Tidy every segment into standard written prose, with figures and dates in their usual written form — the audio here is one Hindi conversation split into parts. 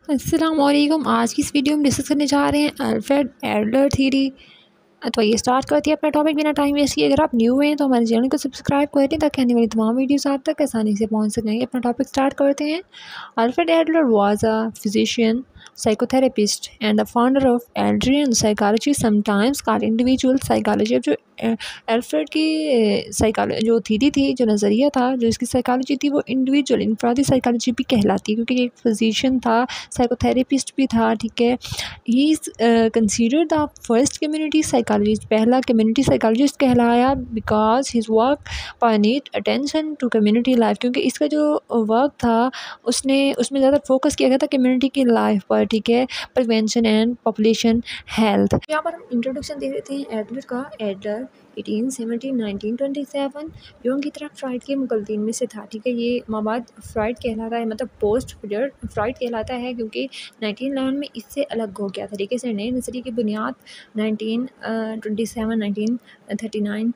अस्सलाम वालेकुम। आज की इस वीडियो में डिस्कस करने जा रहे हैं अल्फ्रेड एडलर थ्योरी। तो ये स्टार्ट करती है अपना टॉपिक बिना टाइम वेस्ट किए। अगर आप न्यू हैं तो हमारे चैनल को सब्सक्राइब कर दें ताकि आने वाली तमाम वीडियोस आप तक आसानी से पहुंच सकें। अपना टॉपिक स्टार्ट करते हैं। Alfred Adler was a physician, psychotherapist and the founder of Adrian psychology, sometimes called individual psychology। अब जो अल्फ्रेड की साइकोलॉजी जो थीरी थी, जो नज़रिया था, जो इसकी साइकोलॉजी थी, वो इंडिविजुअल इनफरादी साइकोलॉजी भी कहलाती है क्योंकि एक फिजिशियन था, साइकोथेरेपिस्ट भी था। ठीक है, he is considered the first community psychologist, पहला कम्युनिटी साइकोलॉजिस्ट कहलाया बिकॉज हिज वर्क पानीड अटेंशन टू कम्युनिटी लाइफ, क्योंकि इसका जो वर्क था उसमें ज़्यादा फोकस किया गया था कम्युनिटी की लाइफ पर। ठीक है, प्रिवेंशन एंड पॉपुलेशन हेल्थ। यहाँ पर हम इंट्रोडक्शन देख लेते हैं एडलर का। एडलर 1817-1927 यूंग की तरह फ्राइड के मुकल्दीन में से था। ठीक है, ये माबाद फ्राइड कहलाता है, मतलब पोस्ट फ्राइड कहलाता है क्योंकि 1911 में इससे अलग हो गया था। ठीक है, इसे नए नज़रिए की बुनियाद 1927-1939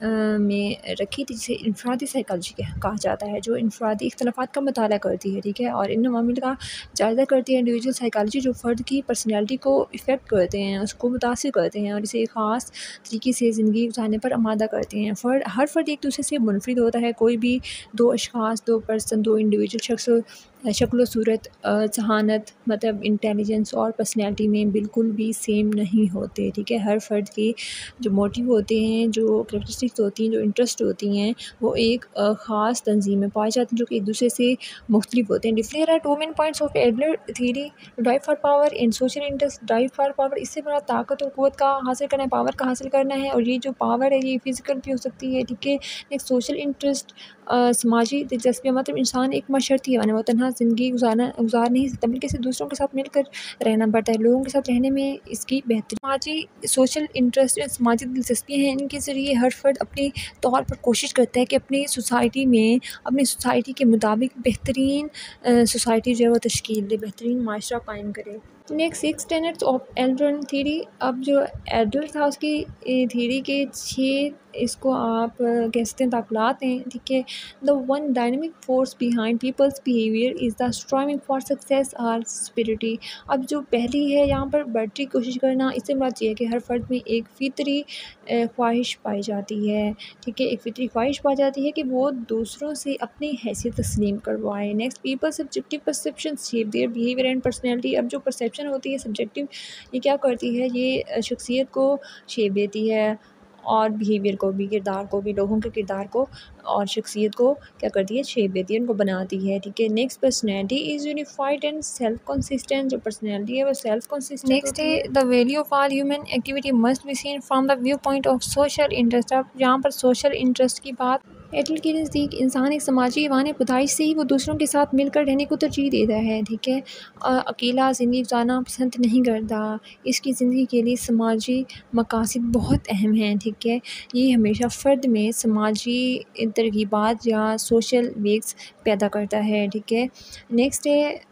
में रखी थी, जिसे इनफरादी साइकोलॉजी कहा जाता है, जो इनफरादी इख्तलाफात का मुताला करती है। ठीक है, और इन अवामिल का जायज़ा करती है। इंडिविजुअल साइकोलॉजी जो फ़र्द की पर्सनैलिटी को इफ़ेक्ट करते हैं, उसको मुतासिर करते हैं और इसे एक ख़ास तरीके से ज़िंदगी गुजारने पर आमादा करते हैं। हर फ़र्द एक दूसरे से मुनफरिद होता है। कोई भी दो अशख़ास, दो पर्सन, दो इंडिविजुअल शख्स शक्ल सूरत, जहानत, मतलब इंटेलिजेंस और पर्सनैलिटी में बिल्कुल भी सेम नहीं होते। ठीक है, हर फ़र्द के जो मोटिव होते हैं, जो करैक्टरिस्टिक्स होती हैं, जो इंटरेस्ट होती हैं, वो एक ख़ास तंजीम में पाए जाते हैं जो कि एक दूसरे से मुख्तलिफ होते हैं। डिफरेंट है two main points of Adler theory. Drive for power and social interest. Drive for power, इससे बड़ा ताकत और क़ुव्वत का हासिल करना है, पावर का हासिल करना है, और ये जो पावर है ये फिज़िकल भी हो सकती है। ठीक है, एक सोशल इंटरेस्ट, समाजी दिलचस्पी, मतलब इंसान एक माशरती है, वो तन्हा ज़िंदगी गुजार नहीं सकता, बल्कि इसे दूसरों के साथ मिलकर रहना पड़ता है। लोगों के साथ रहने में इसकी बेहतरी। समाजी सोशल इंटरेस्ट या समाजी दिलचस्पियाँ हैं, इनके ज़रिए हर फ़र्द अपने तौर पर कोशिश करता है कि अपनी सोसाइटी में, अपनी सोसाइटी के मुताबिक बेहतरीन सोसाइटी जो है वो तश्कील दे, बेहतरीन माशरा कायम करे। Next 6 tenets of Adler theory. अब जो एडलर था उसकी थ्योरी के 6 इसको आप कह सकते हैं ताक़लात हैं। ठीक है, the one dynamic force behind people's behaviour is the striving for success और स्पिरिटी। अब जो पहली है यहाँ पर बढ़ती कोशिश करना, इससे मुराद ये है कि हर फ़र्द में एक फ़ितरी ख्वाहिश पाई जाती है। ठीक है, एक फ़ितरी ख्वाहिश पाई जाती है कि वो दूसरों से अपनी हैसियत तस्लीम करवाए। Next, people subjective perception shape their behaviour and personality. अब जो परसेप्शन होती है सब्जेक्टिव, ये क्या करती है, ये शख्सियत को शेप देती है और बिहेवियर को भी, किरदार को भी, लोगों के किरदार को और शख्सियत को क्या करती है, शेप देती है, उनको बनाती है। ठीक है, next, personality is unified and self consistent. जो पर्सनैलिटी है वो सेल्फ कंसिस्टेंट। नेक्स्ट है the value of all human activity must be seen from the view point of social interest. अब यहाँ पर सोशल इंटरेस्ट की बात, एडलर के नज़दीक इंसान एक समाजी वाने पैदाइश से ही वो दूसरों के साथ मिलकर रहने को तरजीह देता है। ठीक है, अकेला ज़िंदगी गुजारना पसंद नहीं करता। इसकी ज़िंदगी के लिए समाजी मकासद बहुत अहम हैं। ठीक है, ये हमेशा फ़र्द में समाजी तरगीबात या सोशल वेक्स पैदा करता है। ठीक है, नेक्स्ट है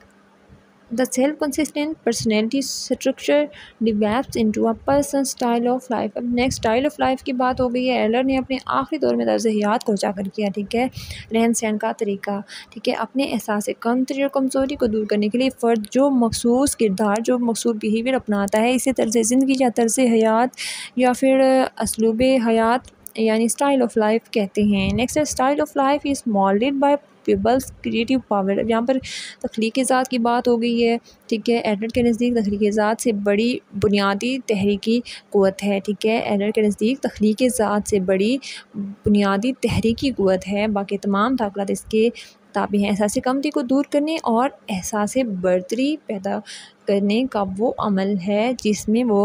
the self consistent personality structure develops into a person style of life. अब नेक्स्ट, स्टाइल ऑफ लाइफ की बात हो गई है। एडलर ने अपने आखिरी दौर में तर्ज़ हयात को उजागर किया। ठीक है, रहन सहन का तरीका। ठीक है, अपने एहसास कमतरी और कमज़ोरी को दूर करने के लिए फ़र्द जो मखसूस किरदार, जो मखसूस बिहेवियर अपनाता है, इसे तर्ज़ ज़िंदगी या तर्ज़ हयात या फिर असलूब हयात यानी स्टाइल ऑफ लाइफ कहते हैं। नेक्स्ट है style of life is moulded by people's creative power. अब यहाँ पर तख्लीक़ ज़ात की बात हो गई है। ठीक है, एडलर के नज़दीक तख्लीक़ ज़ात से बड़ी बुनियादी तहरीकी क़ुव्वत है। ठीक है, एडलर के नज़दीक तख्लीक़ ज़ात से बड़ी बुनियादी तहरीकी क़ुव्वत है, बाकी तमाम ताक़त इसके ताबे हैं। एहसास कमती को दूर करने और एहसास बरतरी पैदा करने का वो अमल है जिसमें वो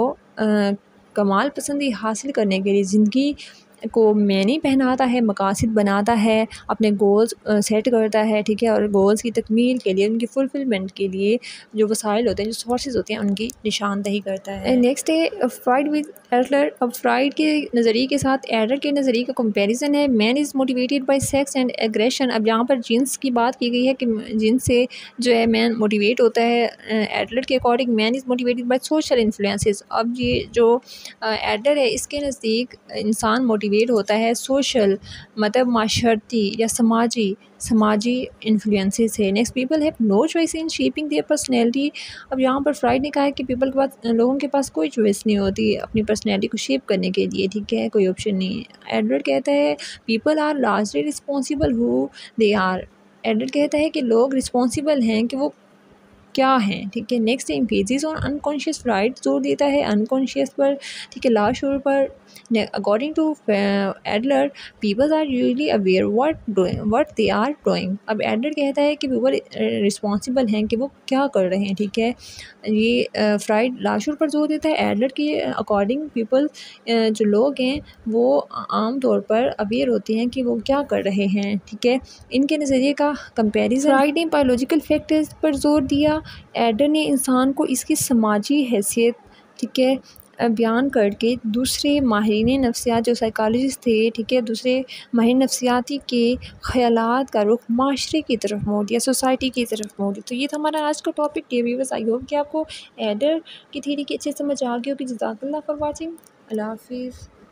कमाल पसंदी हासिल करने के लिए ज़िंदगी को मैनी पहनाता है, मकासद बनाता है, अपने गोल्स सेट करता है। ठीक है, और गोल्स की तकमील के लिए, उनकी फुलफिलमेंट के लिए जो वसाइल होते हैं, जो सोर्सेज होते हैं, उनकी निशानदही करता है। नेक्स्ट है फ्राइड विद एडलर। अब फ्राइड के नज़रिए के साथ एडलर के नज़रिए का कंपैरिजन है। Man is motivated by sex and aggression. अब यहाँ पर जिन्स की बात की गई है कि जिन्स से जो है मैन मोटिवेट होता है। एडलर के according man is motivated by social influences. अब ये जो एडलर है, इसके नज़दीक इंसान मोटिवेट एक्टिवेट होता है सोशल मतलब माशरती या समाजी इन्फ्लुएंसेस है। Next, people have no choice in shaping their personality. अब यहाँ पर फ्राइड ने कहा है कि पीपल के पास लोगों के पास कोई चॉइस नहीं होती अपनी पर्सनैलिटी को शेप करने के लिए, ठीक है, कोई ऑप्शन नहीं है। एडवर्ड कहता है people are largely responsible who they are. Edward कहता है कि लोग रिस्पॉन्सिबल हैं कि वो क्या हैं, ठीक है। Next emphasis on unconscious, Freud जोर देता है अनकॉन्शियस पर, ठीक है, लाशूर पर। According to Adler people are usually aware what they are doing. अब एडलर कहता है कि पीपल रिस्पॉन्सिबल हैं कि वो क्या कर रहे हैं, ठीक है। ये फ्राइड लाशूर पर जोर देता है। एडलर के अकॉर्डिंग पीपल जो लोग हैं वो आम तौर पर अवेयर होते हैं कि वो क्या कर रहे हैं, ठीक है। इनके नज़रिए का कंपैरिजन। फ्राइड ने बायोलॉजिकल फैक्टर्स पर जोर दिया। एडर ने इंसान को इसकी समाजी हैसियत, ठीक है, बयान करके दूसरे माहिरीन नफ्सियात जो साइकोलॉजिस्ट थे, ठीक है, दूसरे माहिर नफ्सियाती के ख़यालात का रुख माशरे की तरफ मोड़ दिया, सोसाइटी की तरफ मोड़ दिया। तो ये था हमारा आज का टॉपिक। ये व्यूअर्स, आई होप कि आपको एडर की थ्योरी की अच्छे समझ आ गई होगी। जज़ाकल्लाह फॉर वाचिंग। अल्लाह हाफिज़।